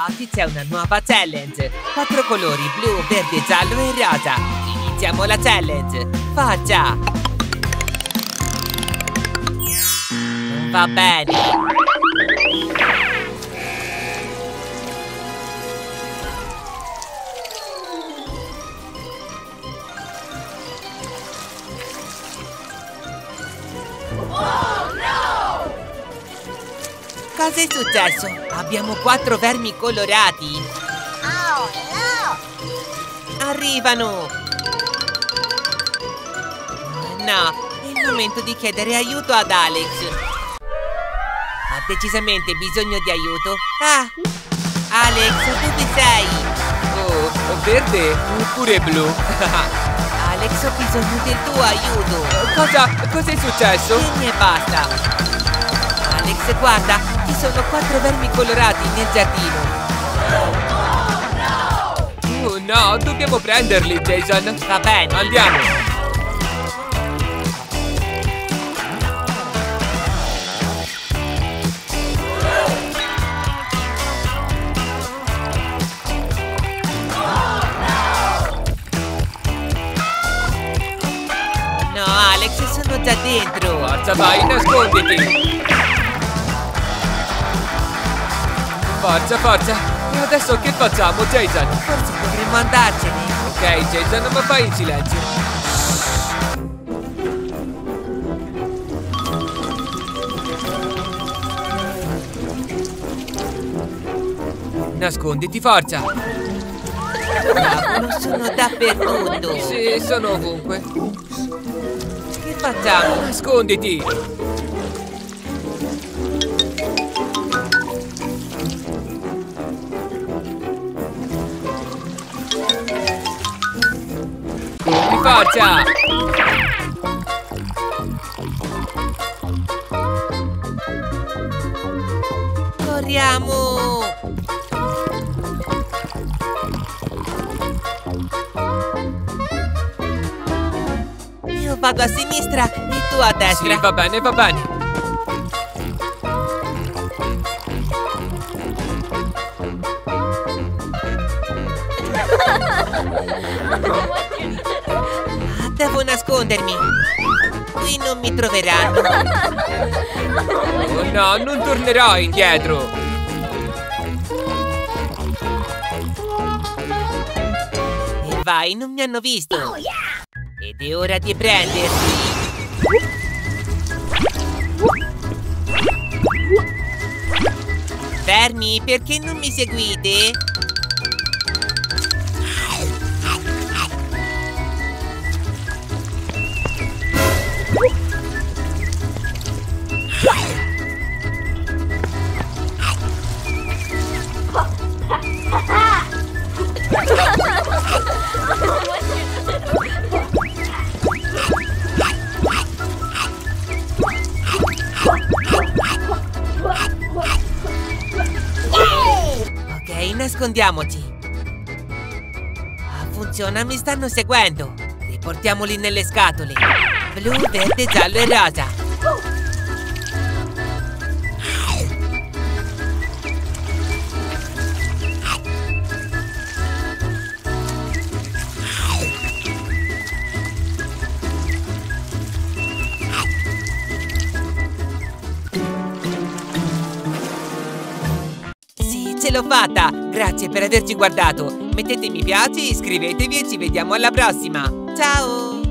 Oggi c'è una nuova challenge. 4 colori: blu, verde, giallo e rosa. Iniziamo la challenge. Forza! Non va bene. Cosa è successo? Abbiamo 4 vermi colorati. Oh no! Arrivano! No, è il momento di chiedere aiuto ad Alex. Ha decisamente bisogno di aiuto. Ah! Alex, dove sei? Oh, verde oppure blu? Alex, ho bisogno del tuo aiuto. Cosa è successo? Vieni e basta. Alex, guarda, ci sono 4 vermi colorati nel giardino. Oh no, dobbiamo prenderli, Jason. Va bene, Andiamo. No, Alex, sono già dentro. Forza, vai, nasconditi. Forza, forza. E adesso che facciamo, Jason? Forse dovremmo andarcene. Ok, Jason, ma fai in silenzio. Nasconditi, forza. Cavolo, sono dappertutto. Sì, sono ovunque. Che facciamo? Nasconditi. Forza! Corriamo! Io vado a sinistra e tu a destra. Sì, va bene, va bene. Devo nascondermi. Qui non mi troveranno. Oh no, non tornerò indietro. E vai, non mi hanno visto. Ed è ora di prenderti. Fermi, perché non mi seguite? Ok, nascondiamoci. Funziona, mi stanno seguendo. Riportiamoli nelle scatole. Blu, verde, giallo e rosa. Ce l'ho fatta! Grazie per averci guardato! Mettete mi piace, iscrivetevi e ci vediamo alla prossima! Ciao!